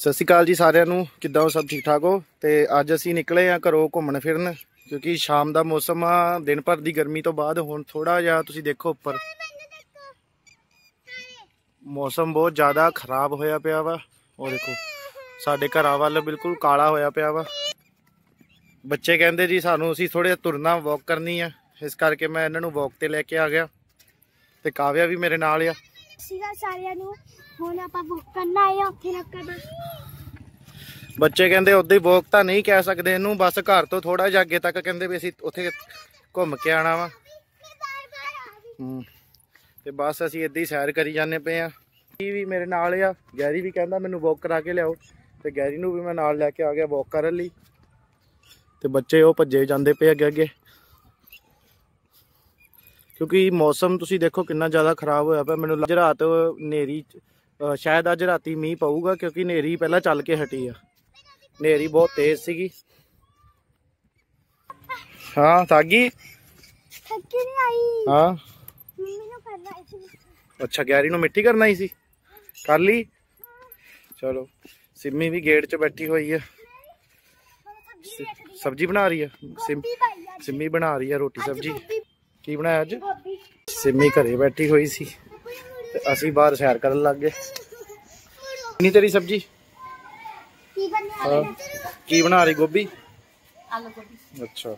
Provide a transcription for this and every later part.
सत श्री अकाल जी सारिਆਂ ਨੂੰ ਕਿੱਦਾਂ ਹੋ सब ठीक ठाक हो। तो ਅੱਜ ਅਸੀਂ ਨਿਕਲੇ ਆ ਘਰੋਂ ਘੁੰਮਣ ਫਿਰਨ क्योंकि शाम का मौसम आ दिन भर की गर्मी तो बाद हुण थोड़ा जिहा तुसीं देखो उपर मौसम बहुत ज़्यादा खराब होया पिया वा। और देखो साडे घरां वल बिल्कुल काला होया पिया वा। बच्चे कहंदे जी सानूं असीं थोड़े तुरना वॉक करनी है, इस करके मैं इन्हां नूं वॉक ते लैके आ गया ते काव्या भी मेरे नाल आ। बच्चे कहते उदा वॉक तो नहीं कह सकते इनू, बस घर तो थोड़ा जिहा अगे तक कहते भी असीं उत्थे घूम के आना वा। ते बस असीं इदां ही सैर करी जाने पे आ। भी मेरे नाल आ, गैरी भी कहता मैनू वॉक करा के लियाओ, तो गैरी नू भी मैं नाल लैके आ गया वॉक करन लई। ते बच्चे वो भज्जे जाते पे अगे अगे क्योंकि मौसम तुसीं देखो कितना ज़्यादा खराब होया पिया। मैनूं रात हनेरी शायद अज राती मींह पऊगा क्योंकि हनेरी पहला चल के हटी आ, हनेरी बहुत तेज सीगी। हाँ सागी हाँ अच्छा गैरी नूं मिट्टी करना ही सी, कर ली। चलो सिमी भी गेट च बैठी हुई है, सब्जी बना रही है। सिमी बना रही है रोटी सब्जी। की बनाया अज? सिमी घरे बैठी हुई सी ते असीं बाहर सैर करन लग गए। नहीं तेरी सब्जी की बना रही? गोभी अच्छा।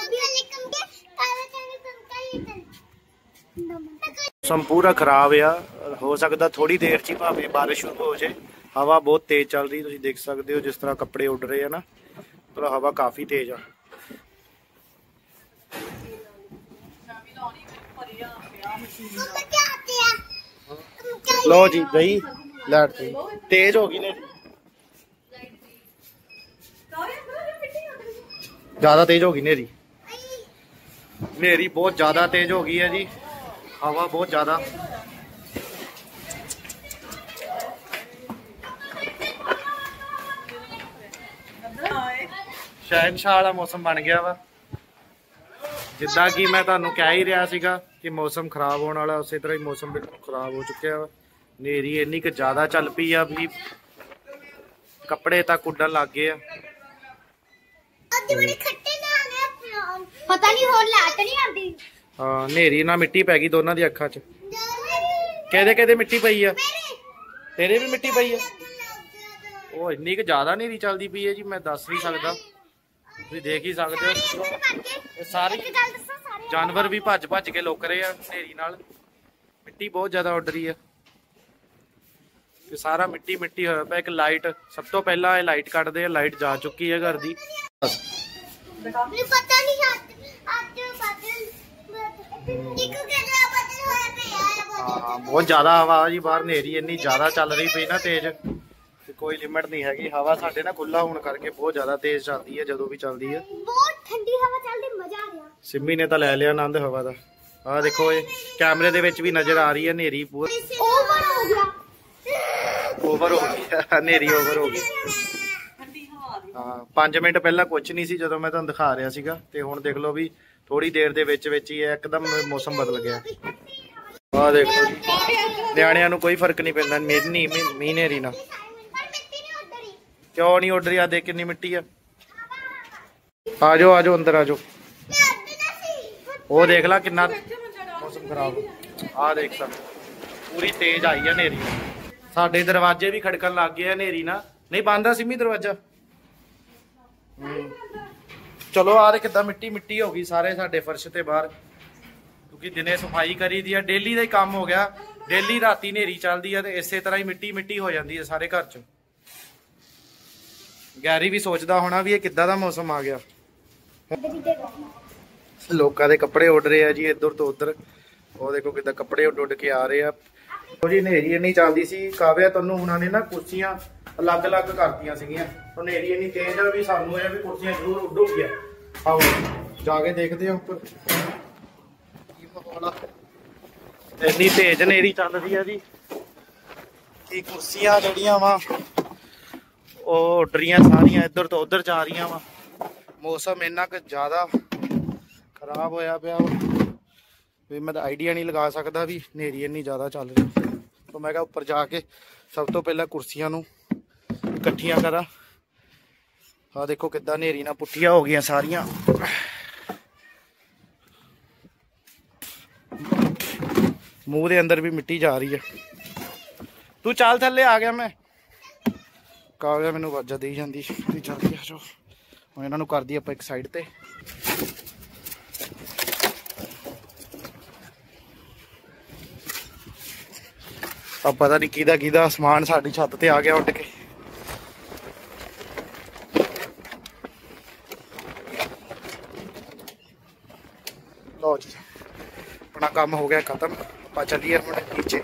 मौसम पूरा खराब आ, हो सकता थोड़ी देर च भावें बारिश शुरू हो जाए। हवा बहुत तेज चल रही, तुसीं देख सकते हो जिस तरह कपड़े उड़ रहे हैं ना, तो हवा काफ़ी तेज आ। लो जी गई लाइट तेज होगी ने, ज्यादा तेज होगी नेरी, नेरी बहुत ज्यादा तेज हो गई है जी। हवा बहुत ज्यादा। शहनशाह वाला मौसम बन गया वा, जिदा कि मैं तुहानू कह ही रहा सीगा कि मौसम खराब होने वाला, उस तरह ही मौसम बिल्कुल खराब हो चुका है। नेरी इन्नी क ज्यादा चल पई आ भी कपड़े तक उड्डन लग गए आ। हाँ नेरी ना मिट्टी पै गई दोनों दी अखां च। कहदे कहदे मिट्टी पई आ, तेरे भी मिट्टी पई आ। वो इन्नी क ज्यादा नेरी चलती पई है जी, मैं दस नहीं सकता, तुसीं देख ही सकते हो। सारे जानवर भी भज भज के लुक रहे हैं नेरी नाल, मिट्टी बहुत ज्यादा उड़ रही है। तो सारा मिट्टी मिट्टी होया पिया। एक लाइट सब तो पहला लाइट कटदे आ, लाइट जा चुकी है घर दी। हाँ बहुत ज्यादा हवा जी बाहर, नेरी इन्नी ज्यादा चल रही पई ना तेज, कोई लिमिट नहीं हैगी। हवा साडे ना खुला होने करके बहुत ज्यादा तेज चलती है, जदों भी चलती है। बहुत ठंडी हवा चलदी, मजा आ रहा। सिमी ने तो लै लिया आनंद हवा दा। आ देखो ये कैमरे दे विच भी नजर आ रही है नेरी पूरी ओवर हो गया, ओवर हो गई नेरी ओवर हो गई। हाँ 5 मिनट पहला कुछ नहीं सी जदों मैं तुहानू दिखा रहा सीगा, ते हुण देख लो भी थोड़ी देर दे विच विच ही एकदम मौसम बदल गया। आ देखो जी नियाणियां नू कोई फर्क नहीं पैंदा मींह नेरी नाल। क्यों नहीं उड़ रही? आ देख कितनी मिट्टी है। आ जाओ अंदर आ जाओ। वो देख ला कितना मौसम खराब। आ देख सब पूरी तेज आई है नेरी, साडे दरवाजे भी खड़कन लग गए नेरी ना। नहीं बंद आ सिमी दरवाजा। चलो आ दे कितना मिट्टी मिट्टी हो गई सारे साडे फर्श ते बाहर, क्योंकि दिने सफाई करी दी है, डेली का ही काम हो गया। डेली राती नेरी चलती है तो इस तरह ही मिट्टी मिट्टी हो जाती है सारे घर च। गैरी भी सोचता होना भी ये किद्दां दा मौसम आ गया। लोगों के कपड़े उड़ रहे हैं जी इधर तो उधर। वो देखो किद्दां कपड़े उड उड के आ रहे हैं जी। नेरी इन्नी चलती सी काव्या, तैनूं उन्होंने ना कुर्सियां अलग अलग करदियां सीगियां, तो नेरी इन्नी तेज है भी सानूं ये भी कुर्सियां जरूर उड्डूगियां। आओ जाके देखते हैं उपर की माहौल आ। इन्नी तेज नेरी चल रही है जी कि कुर्सियां जड़ियां वा उड़ रही सारिया इधर तो उधर जा रही वा। मौसम इन्ना क ज्यादा खराब होया पिया भी मैं आइडिया नहीं लगा सकता भी नेरी इन्नी ज़्यादा चल रही। तो मैं उपर जाके सब तो पहले कुर्सियां नूं ਇਕੱਠੀਆਂ ਕਰਾਂ। ਆਹ ਦੇਖੋ ਕਿੱਦਾਂ ਹਨੇਰੀ ਨਾਲ ਪੁੱਠੀਆਂ ਹੋ ਗਈਆਂ ਸਾਰੀਆਂ। ਮੂੰਹ ਦੇ ਅੰਦਰ ਵੀ ਮਿੱਟੀ ਜਾ ਰਹੀ ਹੈ। ਤੂੰ ਚੱਲ ਥੱਲੇ ਆ ਗਿਆ ਮੈਂ। ਕਾਗਜ਼ ਮੈਨੂੰ ਆਵਾਜ਼ਾਂ ਦੇਈ ਜਾਂਦੀ ਤੁਸੀਂ ਚੱਲ ਗਿਆ ਜੋ। ਹੁਣ ਇਹਨਾਂ ਨੂੰ ਕਰਦੀ ਆਪਾਂ ਇੱਕ ਸਾਈਡ ਤੇ। ਆ ਪਤਾ ਨਹੀਂ ਕਿਹਦਾ ਸਮਾਨ ਸਾਡੀ ਛੱਤ ਤੇ ਆ ਗਿਆ ਉੱਡ ਕੇ। ਲਓ ਜੀ अपना काम हो गया खत्म। आप चलिए हम नीचे।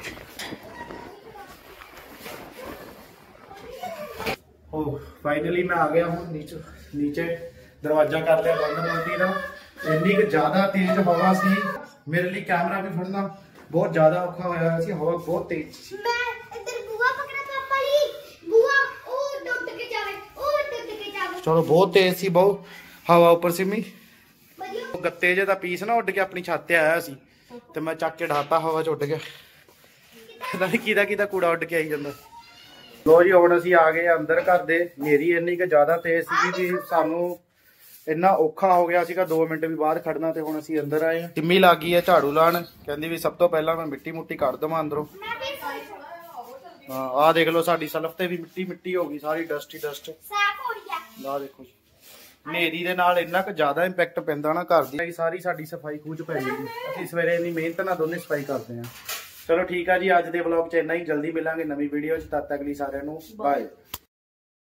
फाइनली मैं आ गया हूँ नीचे दरवाजा कर लिया बंद। मोदी ना इन्नी ज्यादा तेज हवा सी, मेरे लिए कैमरा भी फड़ना बहुत ज्यादा औखा होया सी। हवा बहुत तेज सी। मैं इधर बुआ पकड़ा पापा जी, बुआ ओ टूट के जावे। चलो बहुत तेज सी बहुत हवा। ऊपर सिमी ਗੱਤੇ ਜੇ ਦਾ ਪੀਸ ਨਾ ਉੱਡ ਕੇ ਆਪਣੀ ਛੱਤ ਤੇ ਆਇਆ ਸੀ ਤੇ ਮੈਂ ਚੱਕ ਕੇ ਢਾਤਾ, ਹਵਾ ਚ ਉੱਡ ਗਿਆ। ਪਤਾ ਨਹੀਂ ਕਿਹਦਾ ਕੂੜਾ ਉੱਡ ਕੇ ਆਈ ਜਾਂਦਾ। ਲੋ ਜੀ ਹੁਣ ਅਸੀਂ ਆ ਗਏ ਅੰਦਰ ਘਰ ਦੇ। ਹਨੇਰੀ ਇੰਨੀ ਕਿ ਜ਼ਿਆਦਾ ਤੇਜ਼ ਸੀ ਕਿ ਸਾਨੂੰ ਇੰਨਾ ਔਖਾ ਹੋ ਗਿਆ ਸੀਗਾ 2 ਮਿੰਟ ਵੀ ਬਾਹਰ ਖੜਨਾ। ਤੇ ਹੁਣ ਅਸੀਂ ਅੰਦਰ ਆਏ ਹਾਂ। ਸਿੰਮੀ ਲੱਗ ਗਈ ਹੈ ਝਾੜੂ ਲਾਣ, ਕਹਿੰਦੀ ਵੀ ਸਭ ਤੋਂ ਪਹਿਲਾਂ ਮੈਂ ਮਿੱਟੀ ਮੁੱਟੀ ਕੱਢ ਦੇਵਾਂ ਅੰਦਰੋਂ। ਹਾਂ ਆਹ ਦੇਖ ਲਓ ਸਾਡੀ ਸਲਫ ਤੇ ਵੀ ਮਿੱਟੀ ਹੋ ਗਈ ਸਾਰੀ, ਡਸਟ ਹੀ ਡਸਟ। ਆਹ ਦੇਖੋ ਜੀ ਹਨੇਰੀ ਦੇ ਨਾਲ ਇੰਨਾ ਕੁ ਜ਼ਿਆਦਾ ਇੰਪੈਕਟ ਪੈਂਦਾ ਨਾ ਘਰ ਦੀ, ਸਾਰੀ ਸਾਡੀ ਸਫਾਈ ਖੂਚ ਪੈ ਜਾਂਦੀ। ਅਸੀਂ ਸਵੇਰੇ ਇੰਨੀ ਮਿਹਨਤ ਨਾਲ ਦੋਨੇ ਸਫਾਈ ਕਰਦੇ ਹਾਂ। ਚਲੋ ਠੀਕ ਆ ਜੀ, ਅੱਜ ਦੇ ਵਲੌਗ 'ਚ ਇੰਨਾ ਹੀ। ਜਲਦੀ ਮਿਲਾਂਗੇ ਨਵੀਂ ਵੀਡੀਓ 'ਚ, ਤਦ ਤੱਕ ਲਈ ਸਾਰਿਆਂ ਨੂੰ ਬਾਏ।